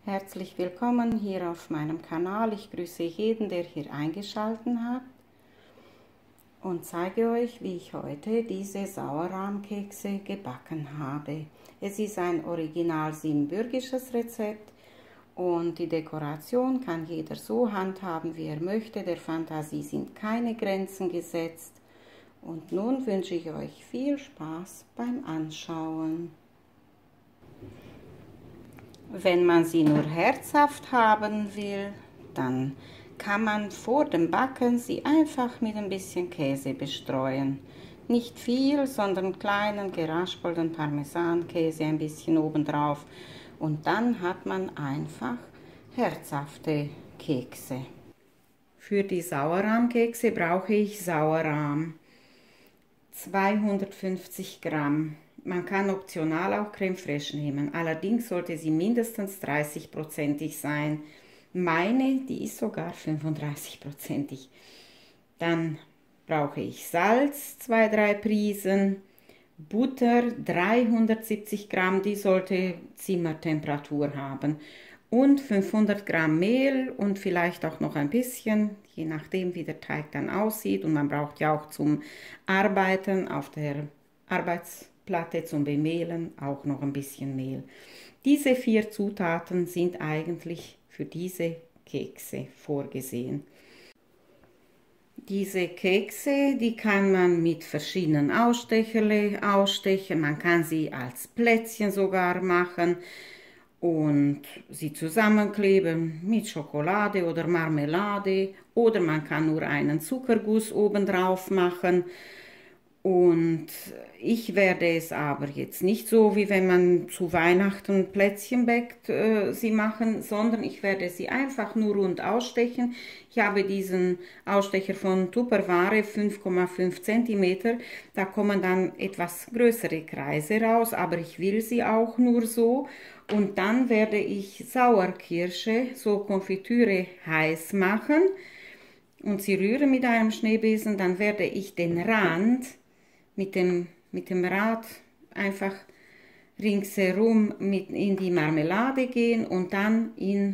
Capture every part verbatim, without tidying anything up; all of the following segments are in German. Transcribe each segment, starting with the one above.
Herzlich willkommen hier auf meinem Kanal. Ich grüße jeden, der hier eingeschaltet hat und zeige euch, wie ich heute diese Sauerrahmkekse gebacken habe. Es ist ein original siebenbürgisches Rezept und die Dekoration kann jeder so handhaben, wie er möchte. Der Fantasie sind keine Grenzen gesetzt. Und nun wünsche ich euch viel Spaß beim Anschauen. Wenn man sie nur herzhaft haben will, dann kann man vor dem Backen sie einfach mit ein bisschen Käse bestreuen. Nicht viel, sondern kleinen geraspelten Parmesankäse ein bisschen obendrauf. Und dann hat man einfach herzhafte Kekse. Für die Sauerrahmkekse brauche ich Sauerrahm. zweihundertfünfzig Gramm. Man kann optional auch Creme Fraiche nehmen, allerdings sollte sie mindestens dreißig prozentig sein. Meine, die ist sogar fünfunddreißig prozentig. Dann brauche ich Salz, zwei bis drei Prisen, Butter, dreihundertsiebzig Gramm, die sollte Zimmertemperatur haben, und fünfhundert Gramm Mehl und vielleicht auch noch ein bisschen, je nachdem wie der Teig dann aussieht. Und man braucht ja auch zum Arbeiten auf der Arbeitsplatte zum Bemehlen auch noch ein bisschen Mehl. Diese vier Zutaten sind eigentlich für diese Kekse vorgesehen. Diese Kekse, die kann man mit verschiedenen Ausstecherle ausstechen. Man kann sie als Plätzchen sogar machen und sie zusammenkleben mit Schokolade oder Marmelade, oder man kann nur einen Zuckerguss oben drauf machen. Und ich werde es aber jetzt nicht so, wie wenn man zu Weihnachten Plätzchen backt, äh, sie machen, sondern ich werde sie einfach nur rund ausstechen. Ich habe diesen Ausstecher von Tupperware, fünf Komma fünf Zentimeter, da kommen dann etwas größere Kreise raus, aber ich will sie auch nur so. Und dann werde ich Sauerkirsche, so Konfitüre, heiß machen und sie rühren mit einem Schneebesen. Dann werde ich den Rand mit dem, mit dem Rad einfach ringsherum mit in die Marmelade gehen und dann in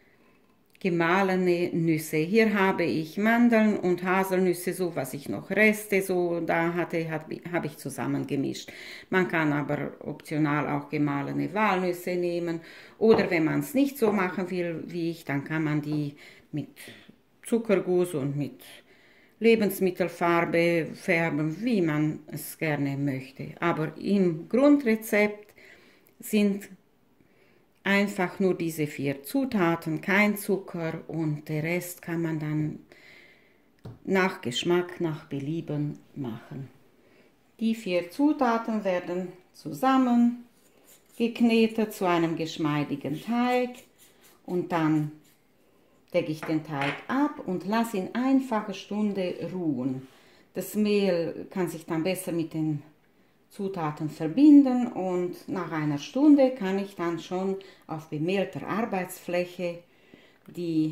gemahlene Nüsse. Hier habe ich Mandeln und Haselnüsse, so was ich noch Reste so da hatte, habe ich zusammengemischt. Man kann aber optional auch gemahlene Walnüsse nehmen, oder wenn man es nicht so machen will wie ich, dann kann man die mit Zuckerguss und mit Lebensmittelfarbe färben, wie man es gerne möchte. Aber im Grundrezept sind einfach nur diese vier Zutaten, kein Zucker, und der Rest kann man dann nach Geschmack, nach Belieben machen. Die vier Zutaten werden zusammen geknetet zu einem geschmeidigen Teig und dann decke ich den Teig ab und lasse ihn einfach eine Stunde ruhen. Das Mehl kann sich dann besser mit den Zutaten verbinden und nach einer Stunde kann ich dann schon auf bemehlter Arbeitsfläche die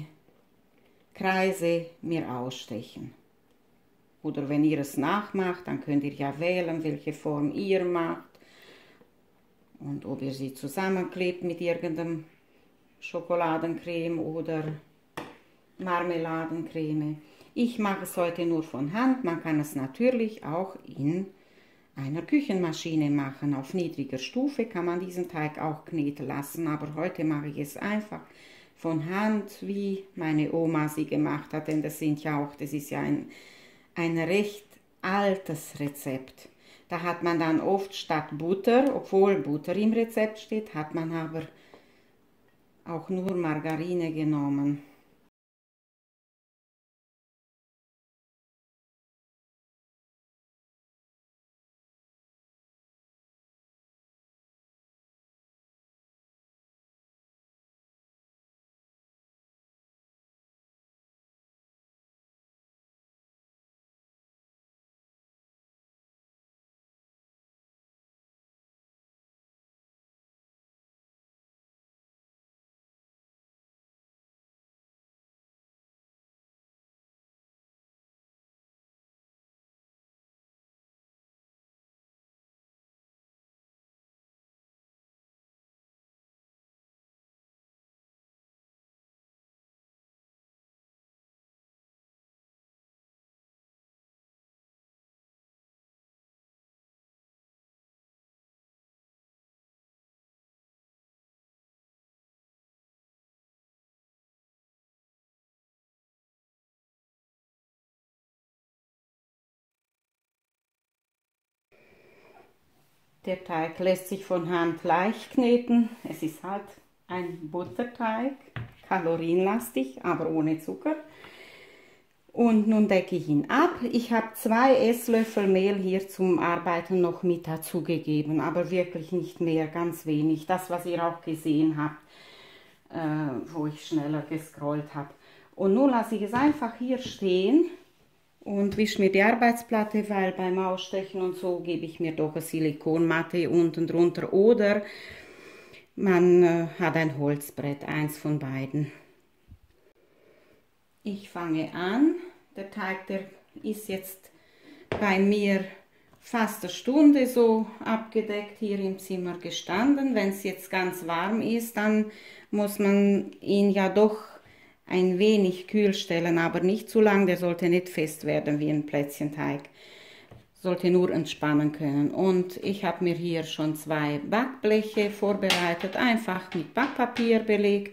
Kreise mir ausstechen. Oder wenn ihr es nachmacht, dann könnt ihr ja wählen, welche Form ihr macht und ob ihr sie zusammenklebt mit irgendeinem Schokoladencreme oder Marmeladencreme. Ich mache es heute nur von Hand. Man kann es natürlich auch in einer Küchenmaschine machen. Auf niedriger Stufe kann man diesen Teig auch kneten lassen, aber heute mache ich es einfach von Hand, wie meine Oma sie gemacht hat, denn das sind ja auch, das ist ja ein, ein recht altes Rezept. Da hat man dann oft statt Butter, obwohl Butter im Rezept steht, hat man aber auch nur Margarine genommen. Der Teig lässt sich von Hand leicht kneten. Es ist halt ein Butterteig, kalorienlastig, aber ohne Zucker. Und nun decke ich ihn ab. Ich habe zwei Esslöffel Mehl hier zum Arbeiten noch mit dazugegeben, aber wirklich nicht mehr, ganz wenig. Das, was ihr auch gesehen habt, äh, wo ich schneller gescrollt habe. Und nun lasse ich es einfach hier stehen und wische mir die Arbeitsplatte, weil beim Ausstechen und so gebe ich mir doch eine Silikonmatte unten drunter oder man äh, hat ein Holzbrett, eins von beiden. Ich fange an. Der Teig, der ist jetzt bei mir fast eine Stunde so abgedeckt hier im Zimmer gestanden. Wenn es jetzt ganz warm ist, dann muss man ihn ja doch ein wenig kühl stellen, aber nicht zu lang. Der sollte nicht fest werden wie ein Plätzchenteig. Sollte nur entspannen können. Und ich habe mir hier schon zwei Backbleche vorbereitet, einfach mit Backpapier belegt.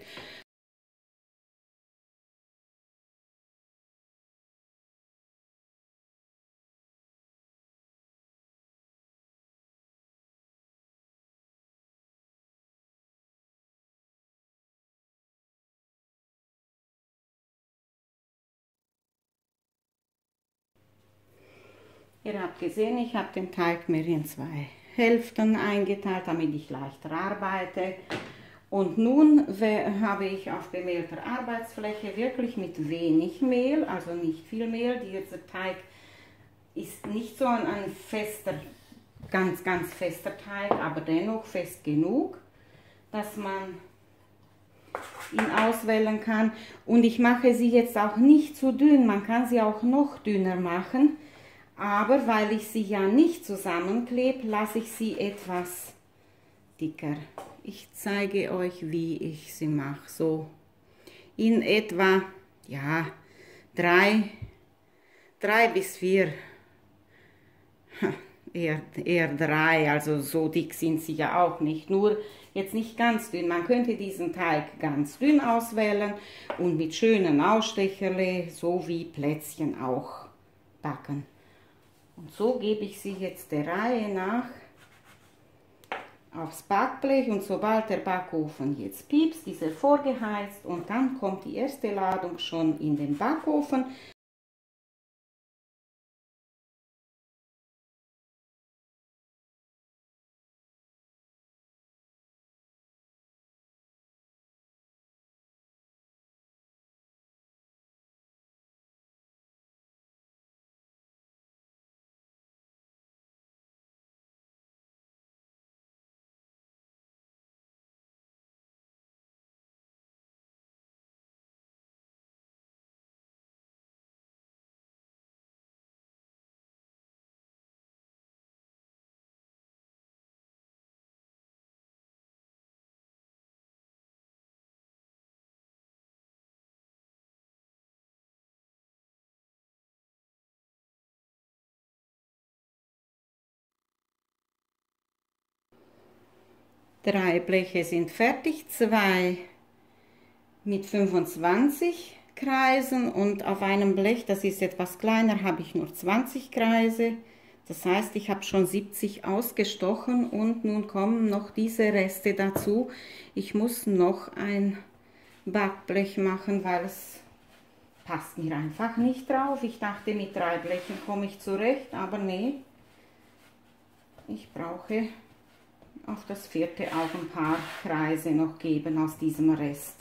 Ihr habt gesehen, ich habe den Teig mir in zwei Hälften eingeteilt, damit ich leichter arbeite. Und nun habe ich auf bemehlter Arbeitsfläche wirklich mit wenig Mehl, also nicht viel Mehl. Dieser Teig ist nicht so ein, ein fester, ganz, ganz fester Teig, aber dennoch fest genug, dass man ihn auswählen kann. Und ich mache sie jetzt auch nicht zu dünn, man kann sie auch noch dünner machen. Aber weil ich sie ja nicht zusammenklebe, lasse ich sie etwas dicker. Ich zeige euch, wie ich sie mache. So in etwa, ja, drei, drei bis vier, eher, eher drei, also so dick sind sie ja auch nicht. Nur jetzt nicht ganz dünn. Man könnte diesen Teig ganz dünn auswählen und mit schönen Ausstecherle, so wie Plätzchen auch, backen. Und so gebe ich sie jetzt der Reihe nach aufs Backblech und sobald der Backofen jetzt piepst, ist er vorgeheizt und dann kommt die erste Ladung schon in den Backofen. Drei Bleche sind fertig, zwei mit fünfundzwanzig Kreisen und auf einem Blech, das ist etwas kleiner, habe ich nur zwanzig Kreise. Das heißt, ich habe schon siebzig ausgestochen und nun kommen noch diese Reste dazu. Ich muss noch ein Backblech machen, weil es passt mir einfach nicht drauf. Ich dachte, mit drei Blechen komme ich zurecht, aber nee, ich brauche auf das vierte auch ein paar Kreise noch geben aus diesem Rest.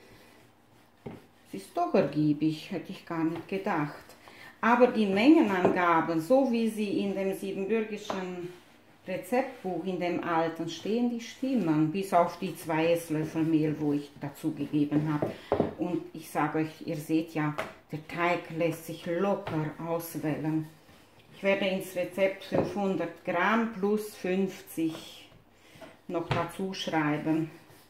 Es ist doch ergiebig, hätte ich gar nicht gedacht. Aber die Mengenangaben, so wie sie in dem siebenbürgischen Rezeptbuch, in dem alten, stehen, die stimmen. Bis auf die zwei Esslöffel Mehl, wo ich dazu gegeben habe. Und ich sage euch, ihr seht ja, der Teig lässt sich locker auswählen. Ich werde ins Rezept fünfhundert Gramm plus fünfzig noch dazu schreiben,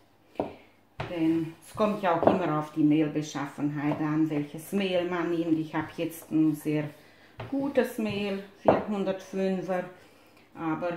denn es kommt ja auch immer auf die Mehlbeschaffenheit an, welches Mehl man nimmt. Ich habe jetzt ein sehr gutes Mehl, vierhundertfünfer, aber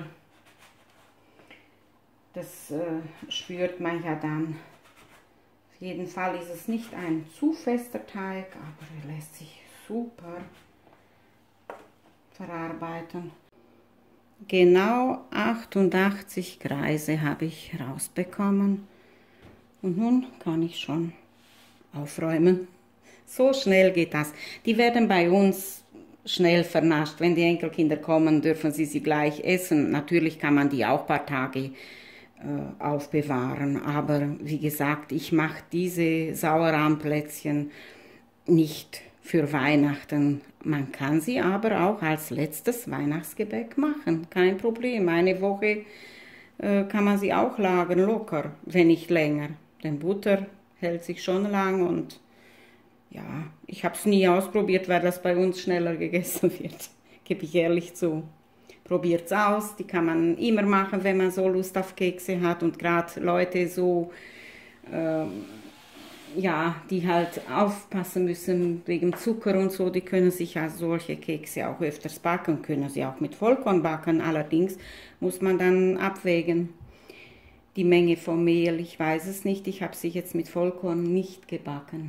das äh, spürt man ja dann. Auf jeden Fall ist es nicht ein zu fester Teig, aber er lässt sich super verarbeiten. Genau achtundachtzig Kreise habe ich rausbekommen. Und nun kann ich schon aufräumen. So schnell geht das. Die werden bei uns schnell vernascht. Wenn die Enkelkinder kommen, dürfen sie sie gleich essen. Natürlich kann man die auch ein paar Tage äh, aufbewahren. Aber wie gesagt, ich mache diese Sauerrahmplätzchen nicht für Weihnachten. Man kann sie aber auch als letztes Weihnachtsgebäck machen. Kein Problem. Eine Woche äh, kann man sie auch lagern, locker, wenn nicht länger. Denn Butter hält sich schon lang und ja, ich habe es nie ausprobiert, weil das bei uns schneller gegessen wird, gebe ich ehrlich zu. Probiert's aus, die kann man immer machen, wenn man so Lust auf Kekse hat und gerade Leute so, ähm, ja, die halt aufpassen müssen wegen Zucker und so, die können sich also solche Kekse auch öfters backen, können sie auch mit Vollkorn backen, allerdings muss man dann abwägen. Die Menge vom Mehl, ich weiß es nicht, ich habe sie jetzt mit Vollkorn nicht gebacken.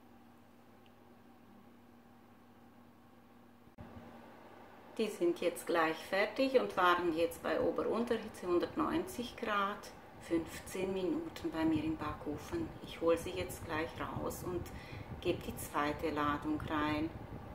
Die sind jetzt gleich fertig und waren jetzt bei Ober-Unterhitze hundertneunzig Grad, fünfzehn Minuten bei mir im Backofen. Ich hole sie jetzt gleich raus und gebe die zweite Ladung rein.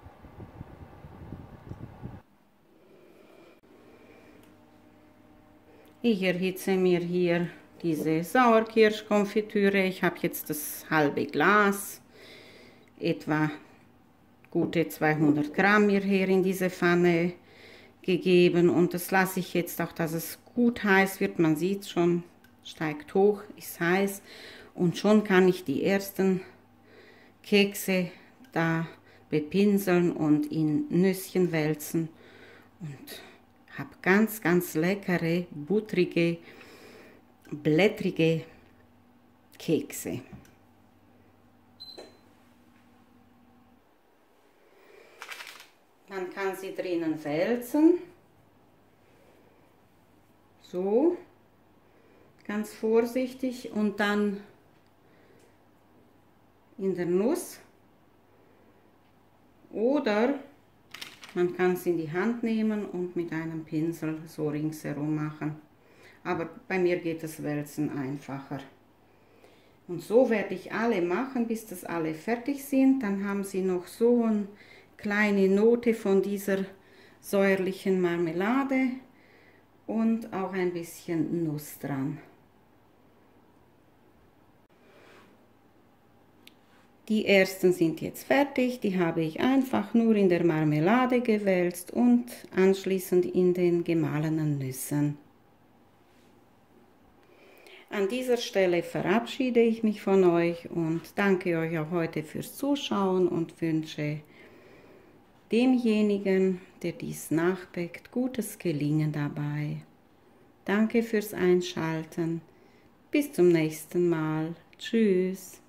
Ich erhitze mir hier diese Sauerkirschkonfitüre. Ich habe jetzt das halbe Glas, etwa gute zweihundert Gramm mir hier in diese Pfanne gegeben und das lasse ich jetzt auch, dass es gut heiß wird. Man sieht schon, steigt hoch, ist heiß und schon kann ich die ersten Kekse da bepinseln und in Nüsschen wälzen und habe ganz, ganz leckere, buttrige, blättrige Kekse. Man kann sie drinnen wälzen, so, ganz vorsichtig und dann in der Nuss oder man kann sie in die Hand nehmen und mit einem Pinsel so ringsherum machen. Aber bei mir geht das Wälzen einfacher. Und so werde ich alle machen, bis das alle fertig sind. Dann haben sie noch so eine kleine Note von dieser säuerlichen Marmelade und auch ein bisschen Nuss dran. Die ersten sind jetzt fertig, die habe ich einfach nur in der Marmelade gewälzt und anschließend in den gemahlenen Nüssen. An dieser Stelle verabschiede ich mich von euch und danke euch auch heute fürs Zuschauen und wünsche demjenigen, der dies nachbäckt, gutes Gelingen dabei. Danke fürs Einschalten. Bis zum nächsten Mal. Tschüss.